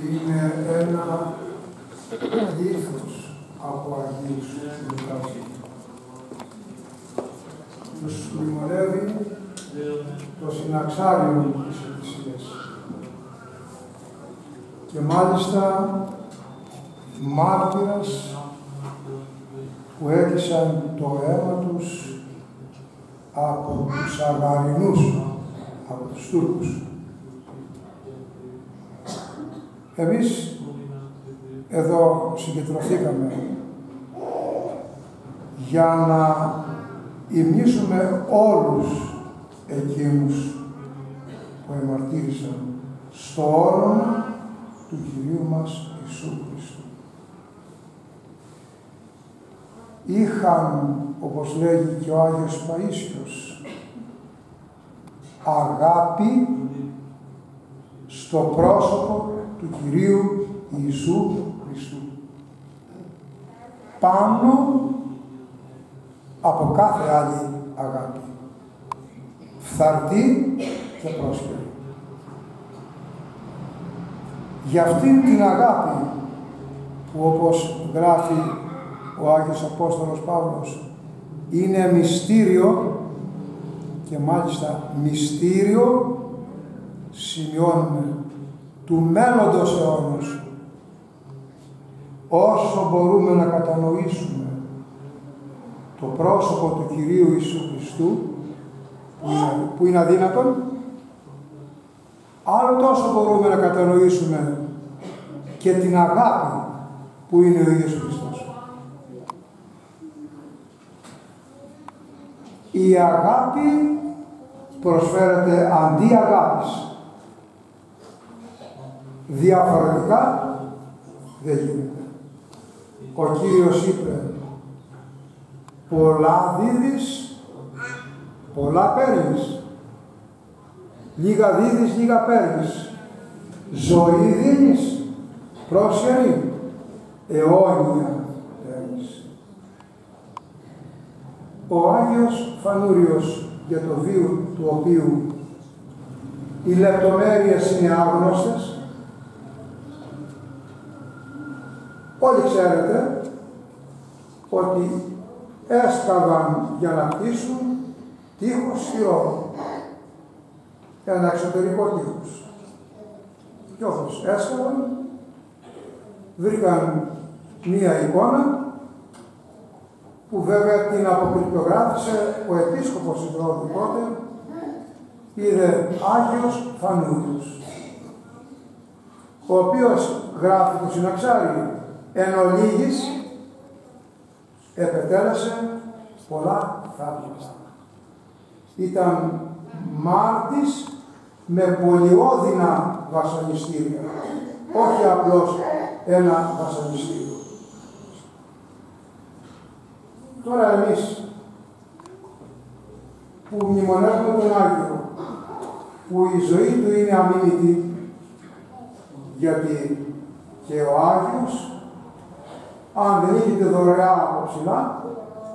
είναι ένα λίθος από Αγίους Λουκάς. Τους μνημονεύει το συναξάριο της Εκκλησίας. Και μάλιστα μάρτυρας που έκλεισαν το αίμα τους από τους Αγαρινούς, από τους Τούρκους. Εμείς εδώ συγκεντρωθήκαμε για να υμνήσουμε όλους εκείνους που εμαρτύρησαν στο όνομα του Κυρίου μας Ιησού Χριστού. Είχαν, όπως λέγει και ο Άγιος Παΐσιος, αγάπη στο πρόσωπο του Κυρίου Ιησού Χριστού. Πάνω από κάθε άλλη αγάπη. Φθαρτή και πρόσχερη. Για αυτήν την αγάπη που, όπως γράφει ο Άγιος Απόστολος Παύλος, είναι μυστήριο, και μάλιστα μυστήριο σημειώνουμε του μέλλοντος αιώνος, όσο μπορούμε να κατανοήσουμε το πρόσωπο του Κυρίου Ιησού Χριστού, που είναι αδύνατον, άλλο τόσο μπορούμε να κατανοήσουμε και την αγάπη που είναι ο Ιησούς Χριστός. Η αγάπη προσφέρεται αντί αγάπης. Διαφορετικά δεν γίνεται. Ο Κύριος είπε, πολλά δίδεις, πολλά παίρνεις. Λίγα δίδεις, λίγα παίρνεις. Ζωή δίνεις, πρόσχερη, αιώνια παίρνεις. Ο Άγιος Φανούριος, για το βίο του οποίου οι λεπτομέρειες είναι άγνωστες, όλοι ξέρετε ότι έσκαβαν για να χτίσουν τείχος χειρό, ένα εξωτερικό τείχος. Και όπως έσκαβαν, βρήκαν μία εικόνα που βέβαια την αποκρυπτογράφησε ο επίσκοπος Ιδρώου τότε, είδε Άγιος Φανούριος, ο οποίος γράφει το συναξάριο, εν ολίγης επετέλεσε πολλά θαύματα. Ήταν μάρτης με πολυώδυνα βασανιστήρια, όχι απλώς ένα βασανιστήριο. Τώρα εμείς που μνημονεύουμε τον Άγιο, που η ζωή του είναι αμήνυτη, γιατί και ο Άγιος, αν δεν είχε δωρεά από ψηλά,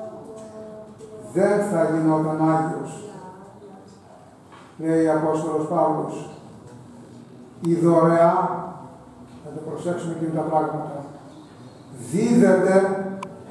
δεν θα γινόταν Άγιος. Λέει ο Απόστολος Παύλος, η δωρεά, θα το προσέξουμε και τα πράγματα, δίδεται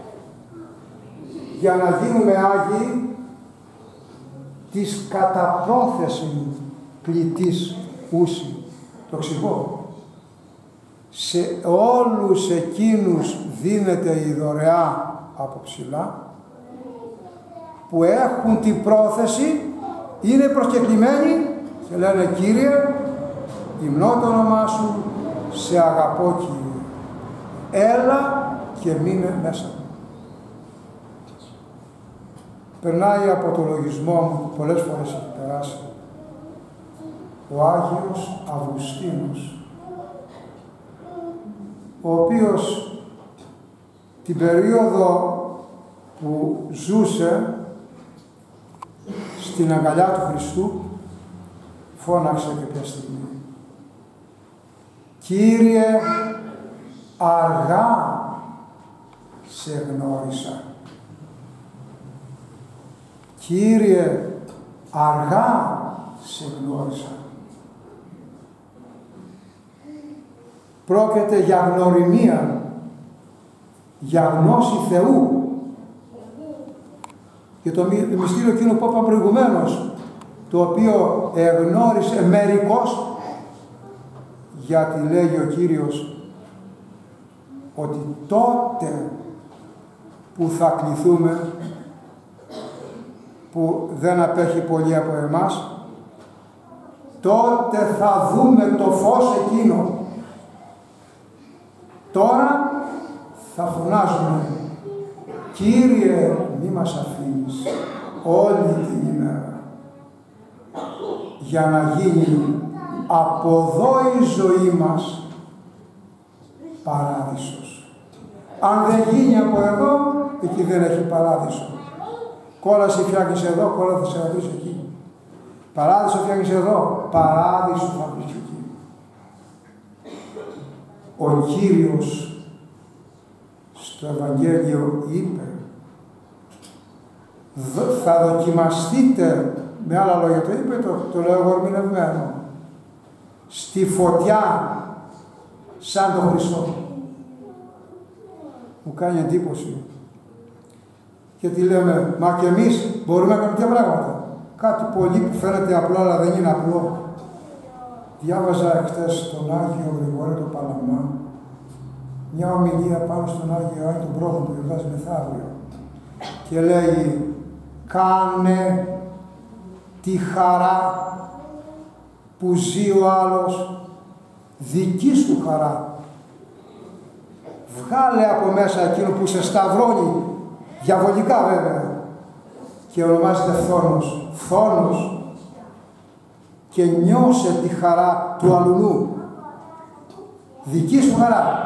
για να γίνουμε Άγιοι της κατά πρόθεση κλητής ούση. Το εξηγώ. Σε όλους εκείνους δίνεται η δωρεά από ψηλά, που έχουν την πρόθεση, είναι προσκεκλημένοι και λένε, Κύριε, υμνώ το όνομά Σου, σε αγαπώ Κύριε, έλα και μείνε μέσα μου. Περνάει από το λογισμό μου, πολλές φορές έχει περάσει, ο Άγιος Αυγουστίνος, ο οποίος την περίοδο που ζούσε στην αγκαλιά του Χριστού φώναξε κάποια στιγμή, Κύριε, αργά σε γνώρισα. Κύριε, αργά σε γνώρισα. Πρόκειται για γνωριμία, για γνώση Θεού. Και το μυστήριο εκείνο που είπαμε προηγουμένως, το οποίο εγνώρισε μερικώς, γιατί λέγει ο Κύριος ότι τότε που θα κληθούμε, που δεν απέχει πολύ από εμάς, τότε θα δούμε το φως εκείνο. Τώρα θα φωνάζουμε, Κύριε, μη μας αφήνεις όλη την ημέρα, για να γίνει από εδώ η ζωή μας παράδεισος. Αν δεν γίνει από εδώ, εκεί δεν έχει παράδεισο. Κόλαση φτιάχνεις εδώ, κόλαση θα σε βρεις εκεί. Παράδεισο φτιάχνεις εδώ, παράδεισο θα βρεις εκεί. Ο Κύριος στο Ευαγγέλιο είπε, θα δοκιμαστείτε, με άλλα λόγια το είπε, το λέω εγώ ερμηνευμένο, στη φωτιά σαν τον Χριστό. Μου κάνει εντύπωση. Γιατί λέμε, μα και εμείς μπορούμε να κάνουμε τέτοια πράγματα. Κάτι πολύ που φαίνεται απλό, αλλά δεν είναι απλό. Διάβαζα εχθές τον Άγιο Γρηγόρη τον Παλαμά, μια ομιλία πάνω στον Άγιο Ιωάννη τον Πρόδο που γιορτάζει μεθαύριο. Και λέει, κάνε τη χαρά που ζει ο άλλος, δική σου χαρά. Βγάλε από μέσα εκείνο που σε σταυρώνει, διαβολικά βέβαια, και ονομάζεται φθόνος. Φθόνος. Και νιώσε τη χαρά του αλουνού. Δική σου χαρά.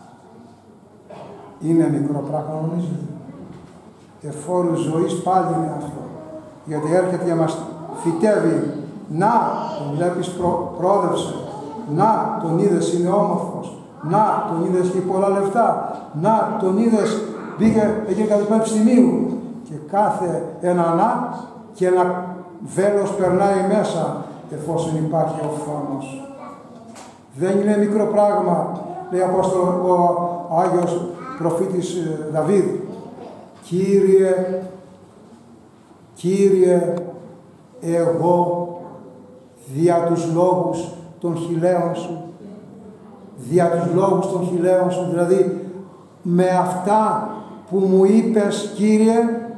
Είναι μικρό πράγμα, νομίζετε? Εφόρου ζωής πάλι είναι αυτό. Γιατί έρχεται και μας φυτεύει. Να, τον βλέπεις πρόδευσε. Να, τον είδες είναι όμορφος. Να, τον είδες έχει πολλά λεφτά. Να, τον είδες μπήκε εκεί κατά του πανεπιστημίου. Και κάθε ένα να και ένα βέλος περνάει μέσα, εφόσον υπάρχει ο φθόνος. Δεν είναι μικρό πράγμα, λέει ο Άγιος προφήτης Δαβίδ. Κύριε, Κύριε, εγώ δια τους λόγους των χιλέων σου, δια τους λόγους των χιλέων σου, δηλαδή με αυτά που μου είπες, Κύριε,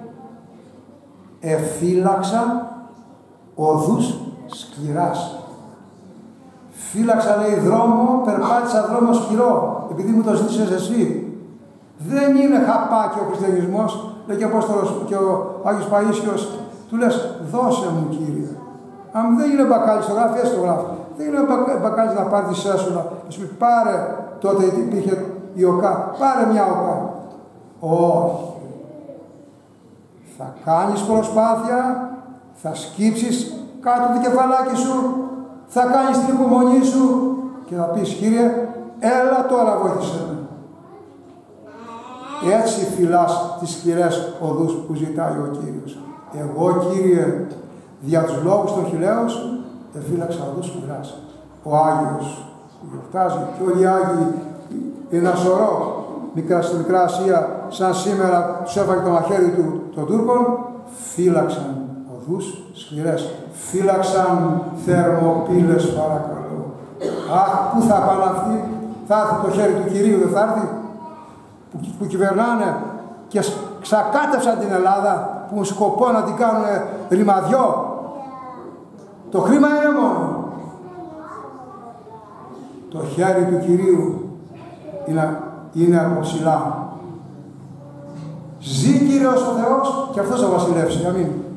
εφύλαξα οδούς σκληράς. Φύλαξα, λέει, δρόμο, περπάτησα δρόμο σκληρό, επειδή μου το ζήτησες εσύ. Δεν είναι χαπάκι ο χριστιανισμός, λέει και ο Απόστολος και ο Άγιος Παΐσιος, του λες, δώσε μου, Κύριε. Αν δεν είναι μπακάλι στο γράφει, έστω γράφει. Δεν είναι μπακάλι να πάρει τη σέσουλα, να σου πει, πάρε, τότε υπήρχε η ΟΚΑ, πάρε μια ΟΚΑ. Όχι. Θα κάνεις προσπάθεια, θα σκύψεις κάτω το κεφαλάκι σου, θα κάνεις την υπομονή σου και θα πεις, Κύριε, έλα τώρα βοήθησέ με. Έτσι φυλάς τις σκληρές οδούς που ζητάει ο Κύριος. Εγώ, Κύριε, δια τους λόγους των χιλέων σου, εφύλαξα οδούς σκληράς. Ο Άγιος που γιορτάζει και όλοι οι Άγιοι, ένα σωρό στη Μικρά Ασία, σαν σήμερα τους έφαγε το μαχαίρι του των Τούρκων, φύλαξαν οδούς σκληρές. Φύλαξαν θερμοπύλες, παρακαλώ. Αχ, πού θα πάνε αυτοί? Θα έρθει το χέρι του Κυρίου, δεν θα έρθει? Που κυβερνάνε και ξακάτευσαν την Ελλάδα, που σκοπό να την κάνουν ρημαδιό. Το χρήμα είναι μόνο. Το χέρι του Κυρίου είναι από ψηλά. Ζει Κύριος ο Θεός και αυτός θα βασιλεύσει. Αμήν.